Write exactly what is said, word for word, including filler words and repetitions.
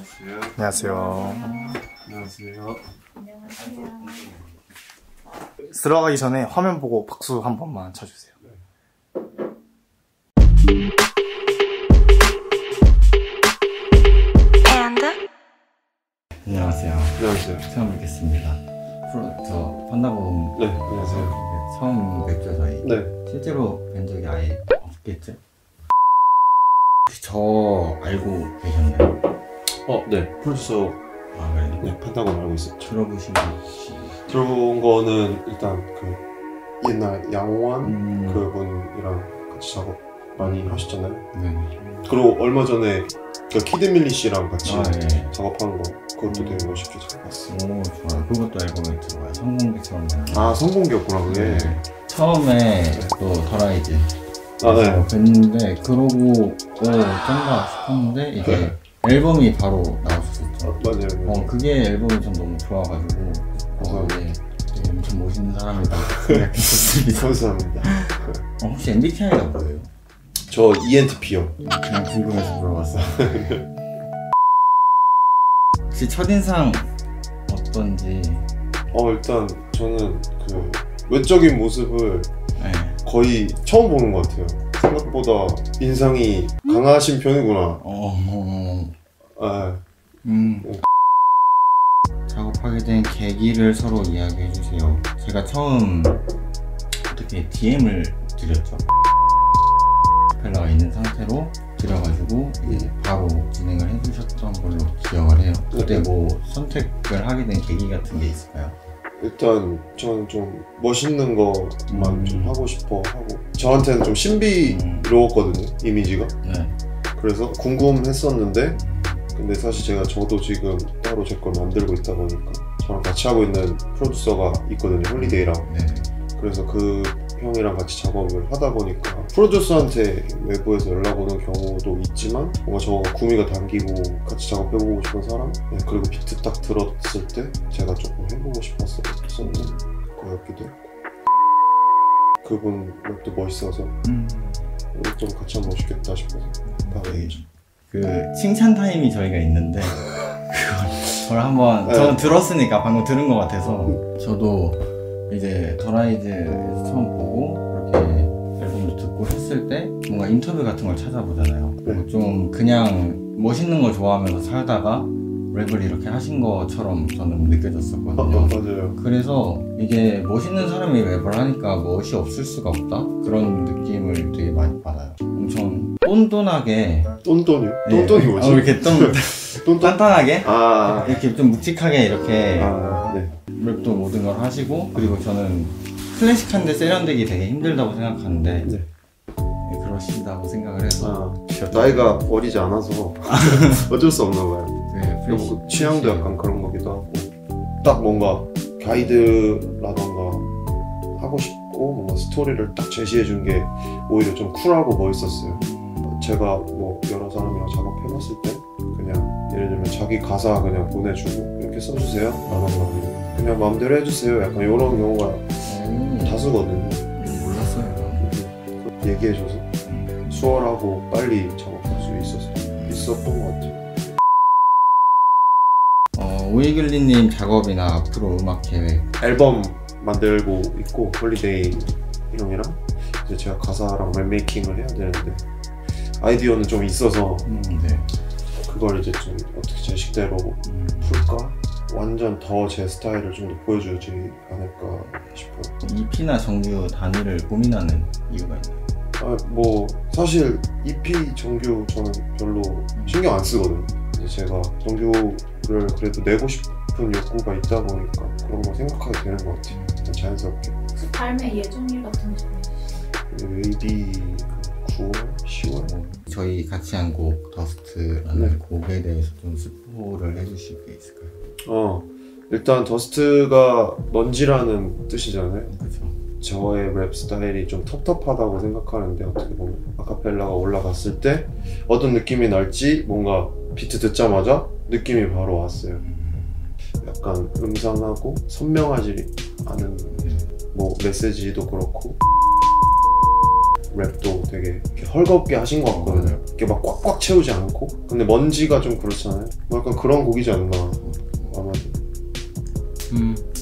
안녕하세요. 안녕하세요. 안녕하세요. 들어가기 전에 화면 보고 박수 한 번만 쳐주세요. 안녕하세요. 안녕하세요. 처음 뵙겠습니다. 프로, 저 판다곰. 네, 안녕하세요. 처음 뵙죠, 저희. 네. 실제로 뵌 적이 아예 없겠죠? 혹시 저 알고 계셨나요? 어, 네. 프로듀서 아, 그래요? 네, 판다곤 알고 있었죠. 들어보신 거 혹시? 들어온 거는 일단 그 옛날 양호한 음... 그분이랑 같이 작업 많이 하셨잖아요. 네. 그리고 얼마 전에 그 키드밀리 씨랑 같이 아, 네. 작업한 거 그것도 되게 멋있게 잘 봤어요. 오, 좋아요. 그것도 앨범에 들어가요. 성공백처럼. 아, 성공기였구나 그게. 네. 처음에 또 더라이즈 아, 네. 뵀는데 그러고 어 어쩐가 싶었는데 이제 네. 앨범이 바로 나왔었죠. 아, 맞아요. 맞아요. 어 그게 앨범이 전 너무 좋아가지고 어, 네. 되게 엄청 멋있는 사람이다 생각했었습니다. 감사합니다. 어, 혹시 엠비티아이가 뭐예요? 저 이엔티피요. 그냥 궁금해서 물어봤어요. 혹시 첫인상 어떤지? 어, 일단 저는 그 외적인 모습을 네. 거의 처음 보는 것 같아요. 생각보다 인상이 강하신 편이구나. 어, 어, 아, 음. 작업하게 된 계기를 서로 이야기해 주세요. 제가 처음 어떻게 디엠을 드렸죠. 펠라가 있는 상태로 드려가지고 이제 바로 진행을 해주셨던 걸로 기억을 해요. 그때 뭐 선택을 하게 된 계기 같은 게 있을까요? 일단 저는 좀 멋있는 것만 음. 좀 하고 싶어 하고 저한테는 좀 신비로웠거든요, 이미지가. 네. 그래서 궁금했었는데 근데 사실 제가 저도 지금 따로 제 걸 만들고 있다 보니까 저랑 같이 하고 있는 프로듀서가 있거든요, 홀리데이랑. 네. 그래서 그 형이랑 같이 작업을 하다 보니까 프로듀서한테 외부에서 연락 오는 경우도 있지만 뭔가 저가 구미가 당기고 같이 작업해보고 싶은 사람? 네, 그리고 비트 딱 들었을 때 제가 조금 해보고 싶었었는 거였기도 했고 그분 랩도 멋있어서 음. 좀 같이 하면 멋있겠다 싶어서 바로 했죠. 그 칭찬 타임이 저희가 있는데 그걸, 그걸 한번 네. 저는 들었으니까 방금 들은 것 같아서 저도 이제 더라이즈에서 처음 보고 이렇게 앨범도 듣고 했을 때 뭔가 인터뷰 같은 걸 찾아보잖아요. 네. 좀 그냥 멋있는 걸 좋아하면서 살다가 랩을 이렇게 하신 것처럼 저는 느껴졌었거든요. 어, 맞아요. 그래서 이게 멋있는 사람이 랩을 하니까 멋이 없을 수가 없다? 그런 느낌을 되게 많이 받아요. 엄청 똔똔하게 똔똔이요? 네. 똔똔이 뭐지? 어, 이렇게 좀 똔똔? 단단하게 아, 이렇게 좀 묵직하게 이렇게 아, 네. 랩도 모든 걸 하시고 그리고 저는 클래식한데 세련되기 되게 힘들다고 생각하는데 네. 네, 그러시다고 생각을 해서 아, 나이가 어리지 않아서 어쩔 수 없나 봐요. 네, 그리고 취향도 약간 그런 거기도 하고 딱 뭔가 가이드라던가 하고 싶고 뭔가 스토리를 딱 제시해 준 게 오히려 좀 쿨하고 멋있었어요. 제가 뭐 여러 사람이랑 작업해봤을 때 그냥 예를 들면 자기 가사 그냥 보내주고 이렇게 써주세요 라던가 그냥 마음대로 해주세요 약간 이런 경우가 음, 다수거든요. 몰랐어요. 얘기해줘서 수월하고 빨리 작업할 수 있어서 있었던 것 같아요. 어, 오이글리님 작업이나 앞으로 음악 계획 앨범 만들고 있고 홀리데이 형이랑 이제 제가 가사랑 랩메이킹을 해야 되는데 아이디어는 좀 있어서 음, 네. 그걸 이제 좀 어떻게 제 식대로 음. 풀까? 완전 더 제 스타일을 좀 더 보여주지 않을까 싶어요. 이피나 정규 단위를 고민하는 이유가 있나요? 아, 뭐 사실 이피 정규 저는 별로 신경 안 쓰거든요. 이제 제가 정규를 그래도 내고 싶은 욕구가 있다 보니까 그런 거 생각하게 되는 것 같아요. 그냥 자연스럽게. 혹시 발매 예정일 같은 거 정해주세요. maybe 구월, 시월? 저희 같이 한 곡 더스트라는 네. 곡에 대해서 좀 스포를 해주실 게 있을까요? 어, 일단 더스트가 먼지라는 뜻이잖아요. 그죠? 저의 랩 스타일이 좀 텁텁하다고 생각하는데 어떻게 보면 아카펠라가 올라갔을 때 어떤 느낌이 날지 뭔가 비트 듣자마자 느낌이 바로 왔어요. 약간 음산하고 선명하지 않은 뭐 메시지도 그렇고 랩도 되게 이렇게 헐겁게 하신 것 같거든요. 이렇게 막 꽉꽉 채우지 않고. 근데 먼지가 좀 그렇잖아요. 뭐 약간 그런 곡이지 않나 아마도. 음